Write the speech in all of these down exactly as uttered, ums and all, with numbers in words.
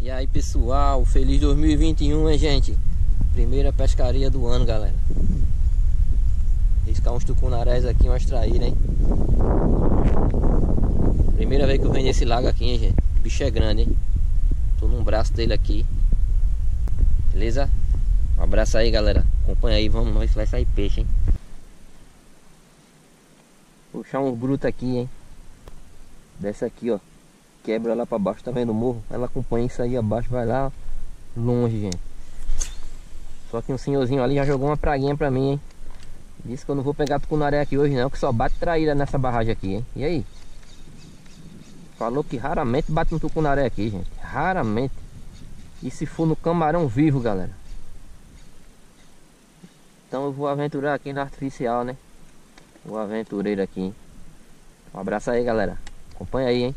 E aí pessoal, feliz dois mil e vinte e um, hein gente? Primeira pescaria do ano, galera. Riscar uns tucunarés aqui, umas traíras, hein? Primeira vez que eu venho nesse lago aqui, hein gente? O bicho é grande, hein? Tô num braço dele aqui. Beleza? Um abraço aí, galera. Acompanha aí, vamos ver se vai sair peixe, hein? Puxar uns brutos aqui, hein? Desce aqui, ó. Quebra lá pra baixo, tá vendo o morro? Ela acompanha isso aí abaixo, vai lá longe, gente. Só que um senhorzinho ali já jogou uma praguinha pra mim, hein? Disse que eu não vou pegar tucunaré aqui hoje não, que só bate traíra nessa barragem aqui, hein? E aí? Falou que raramente bate um tucunaré aqui, gente. Raramente. E se for no camarão vivo, galera. Então eu vou aventurar aqui no artificial, né? O aventureiro aqui, hein? Um abraço aí, galera. Acompanha aí, hein?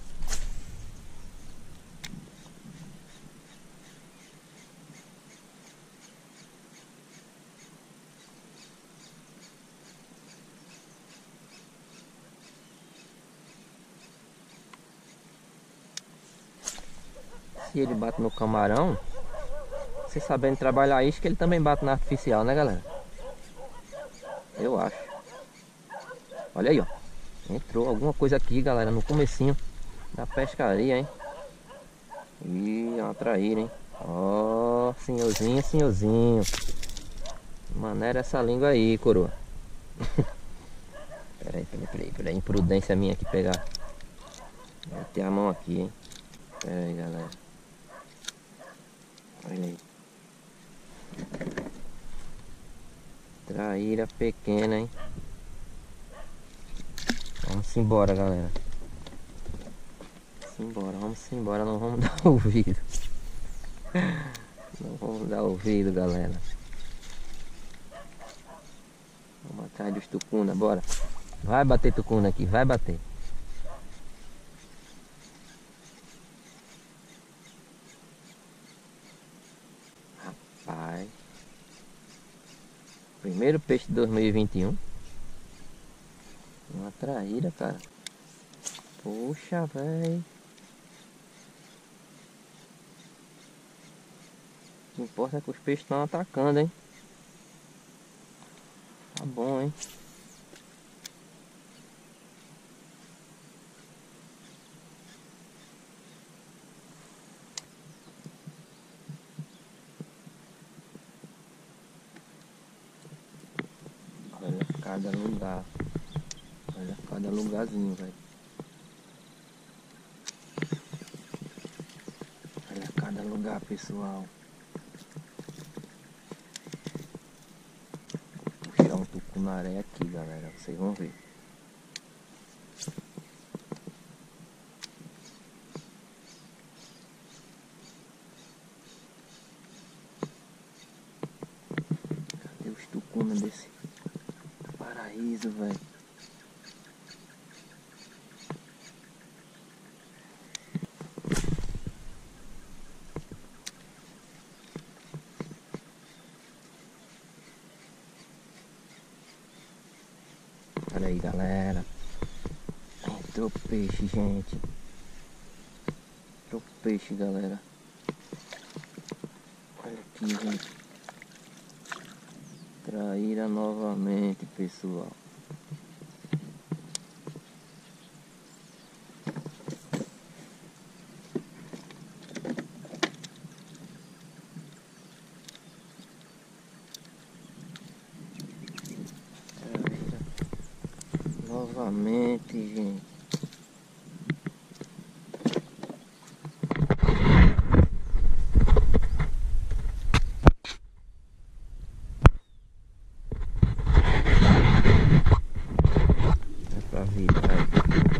Se ele bate no camarão, você sabendo trabalhar isso, que ele também bate na artificial, né, galera? Eu acho. Olha aí, ó. Entrou alguma coisa aqui, galera, no comecinho da pescaria, hein? Ih, é uma traíra, hein? Ó, senhorzinho, senhorzinho. Maneira essa língua aí, coroa. Peraí, peraí, peraí, peraí. Imprudência minha aqui pegar. Meter a mão aqui, hein? Pera aí, galera. Olha aí. Traíra pequena, hein? Vamos embora, galera. Simbora, vamos embora, não vamos dar ouvido. Não vamos dar ouvido, galera. Vamos atrás dos tucuna, bora. Vai bater tucuna aqui, vai bater. Rapaz. Primeiro peixe de dois mil e vinte e um. Uma traíra, cara. Poxa, velho. O que importa é que os peixes estão atacando, hein? Tá bom, hein? Olha cada lugar. Olha cada lugarzinho, velho. Olha cada lugar, pessoal. Vou puxar um tucunaré aqui, galera. Vocês vão ver. Cadê os tucunas desse paraíso, velho? Olha aí, galera. Entrou peixe, gente. Entrou peixe, galera. Olha aqui, gente. Traíra novamente, pessoal. Novamente, gente. É pra virar aí.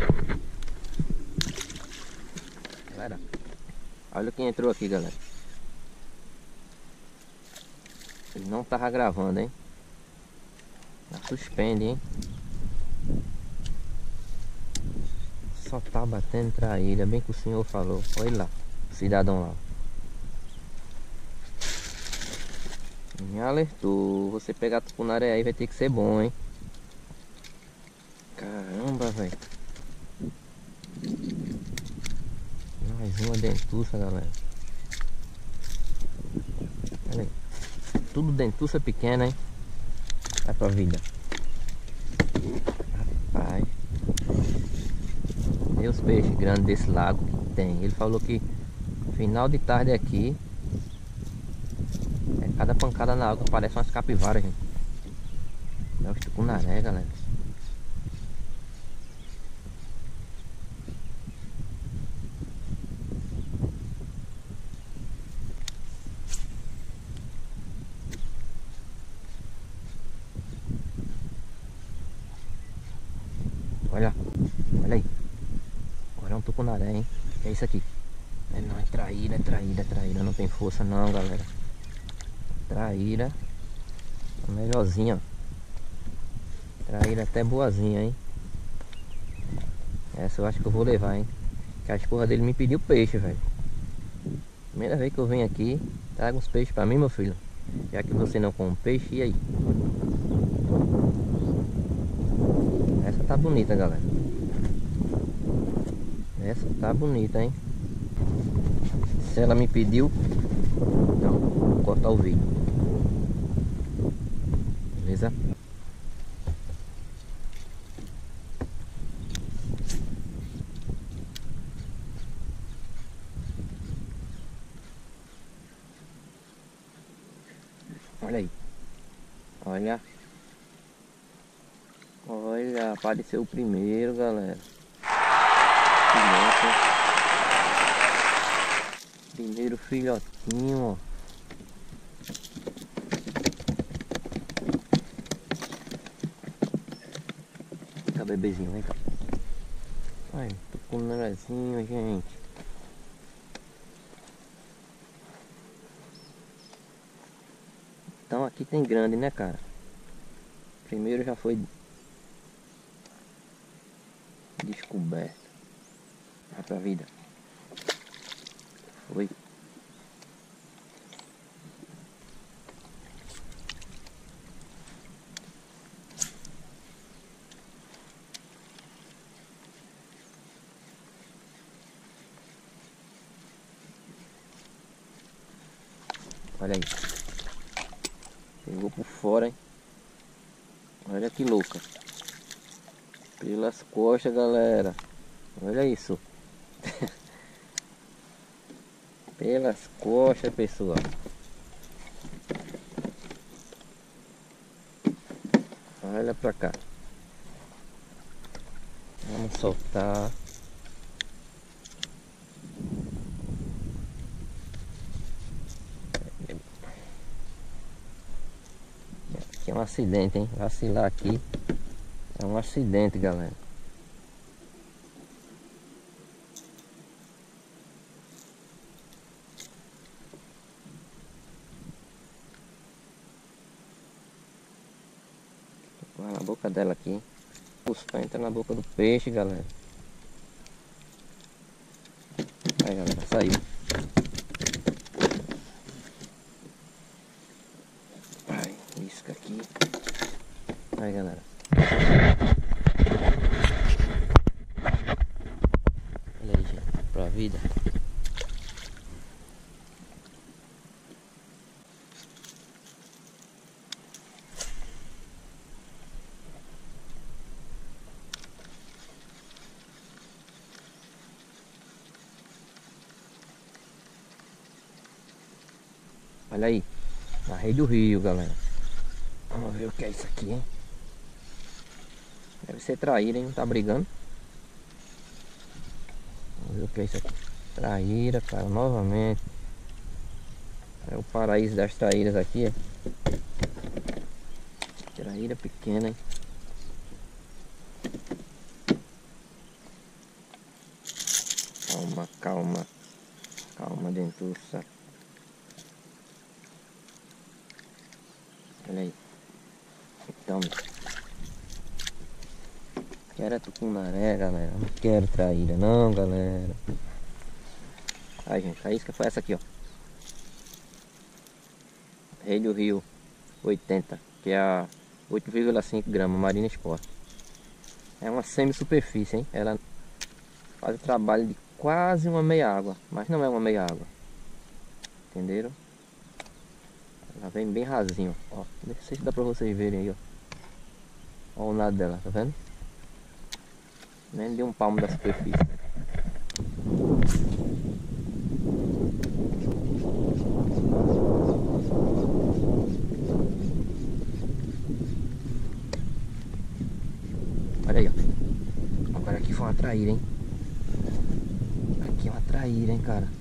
Galera, olha quem entrou aqui, galera. Ele não tava gravando, hein? Suspende, hein? Só tá batendo traíra, bem que o senhor falou. Olha lá, o cidadão lá. Me alertou. Você pegar tucunaré aí vai ter que ser bom, hein? Caramba, velho. Mais uma dentuça, galera. tudo dentuça pequena, hein? Vai pra vida. Rapaz, e os peixes grandes desse lago que tem. Ele falou que final de tarde aqui, é, cada pancada na água parece umas capivaras, gente. É os tucunaré, galera. Olha, olha aí. Agora é um tucunaré, hein? Que é isso aqui? É, não, é traíra, é traíra, é traíra. Não tem força não, galera. Traíra. A melhorzinha, ó. Traíra até boazinha, hein? Essa eu acho que eu vou levar, hein? Que a escorra dele me pediu peixe, velho. Primeira vez que eu venho aqui, traga uns peixes pra mim, meu filho. Já que você não come peixe, e aí? Essa tá bonita, galera. Essa tá bonita, hein? Se ela me pediu, então vou cortar o vídeo. Beleza? Olha aí. Olha. Olha, apareceu o primeiro, galera. Que louco. Primeiro filhotinho, ó. Vem cá, bebezinho, vem cá. Ai, tô com um negocinho, gente. Então aqui tem grande, né, cara? Primeiro já foi descoberto. Vai pra vida. Foi. Olha aí. Pegou por fora, hein? Olha que louca. Pelas costas, galera. Olha isso. Pelas costas, pessoal. Olha pra cá. Vamos soltar. Aqui é um acidente, hein? Vacilar aqui é um acidente, galera. Vai na boca dela aqui. Puxa, entra na boca do peixe, galera. Aí, galera, saiu. Ai, isca aqui. Aí, galera. Olha aí, gente, pra vida. Olha aí, na rede do rio, galera. Vamos ver o que é isso aqui, hein? Deve ser traíra, hein? Não tá brigando. Vamos ver o que é isso aqui. Traíra, cara, novamente. É o paraíso das traíras aqui, é. Traíra pequena, hein? Calma, calma. Calma, dentuça. Olha aí. Então, quero é tucunaré, galera. Não quero traíra, não, galera. Aí, gente, a isca foi essa aqui, ó. Rei do Rio oitenta, que é a oito vírgula cinco gramas, Marina Sport. É uma semi-superfície, hein? Ela faz o trabalho de quase uma meia água, mas não é uma meia água. Entenderam? Ela vem bem rasinho, ó. Não sei se dá pra vocês verem aí, ó. Ó o nado dela, tá vendo? Nem de um palmo da superfície. Olha aí, ó. Agora aqui foi uma traíra, hein? Aqui é uma traíra, hein, cara.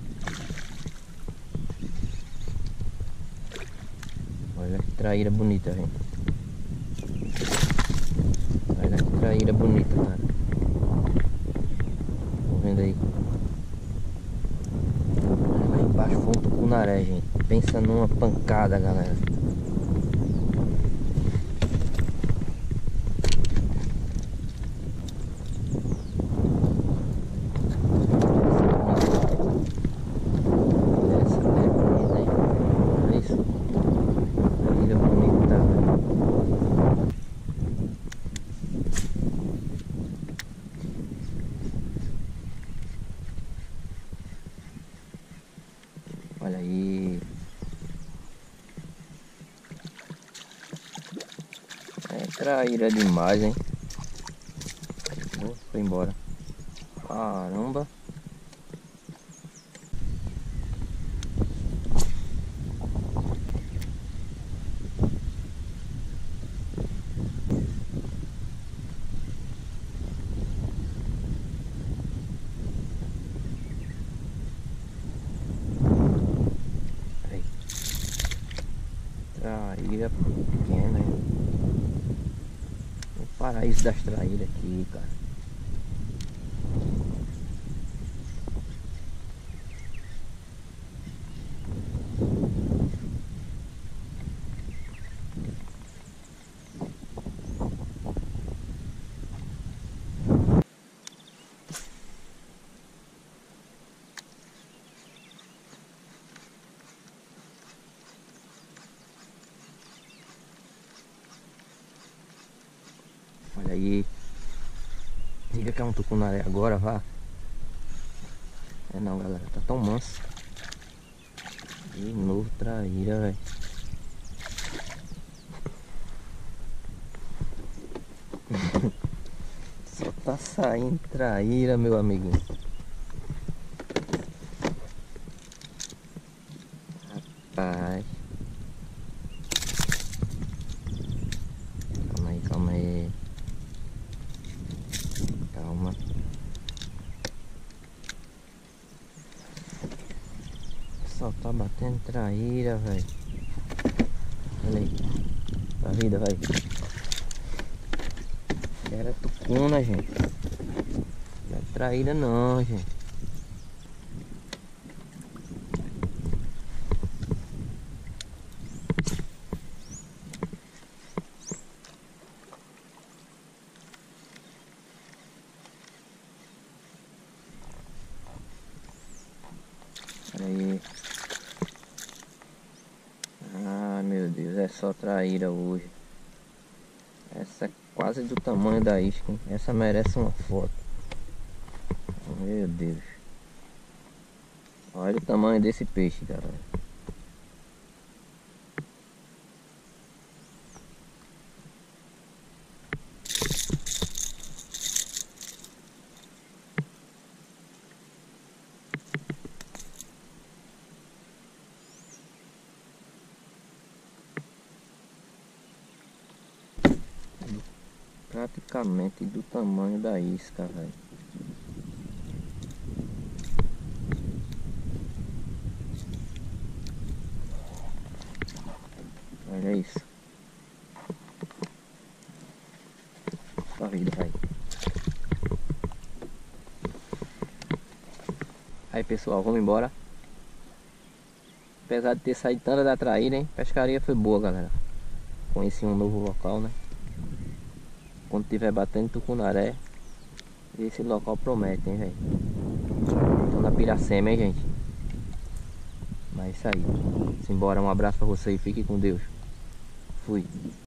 Olha que traíra bonita, gente. Olha que traíra bonita, cara. Tá vendo aí? Lá embaixo foi um tucunaré, gente. Pensa numa pancada, galera. Essa é bonita, hein? Olha isso. Traíra bonita, velho. Olha aí. É traíra demais, hein? Oh, foi embora. Caramba. Aí. Traíra pequena, hein? O paraíso das traíras aqui, cara. Olha aí. Diga que é um tucunaré agora, vá. É não, galera. Tá tão manso. De novo traíra, velho. Só tá saindo traíra, meu amiguinho. Rapaz. Calma aí, calma aí. Calma. Só tá batendo traíra, velho. Olha aí. Tá vida, velho. Era tucuna, gente. Não é traíra não, gente. Olha aí. Ah, meu Deus, é só traíra hoje. Essa é quase do tamanho da isca, hein? Essa merece uma foto. Meu Deus. Olha o tamanho desse peixe, galera. Praticamente do tamanho da isca, velho. Olha isso. Só vida, velho. Aí, pessoal, vamos embora. Apesar de ter saído tanta da traíra, hein? Pescaria foi boa, galera. Conheci um novo local, né? Quando tiver batendo tucunaré, esse local promete, hein, velho. Tô na Piracema, hein, gente. Mas é isso aí. Simbora, um abraço pra você e fique com Deus. Fui.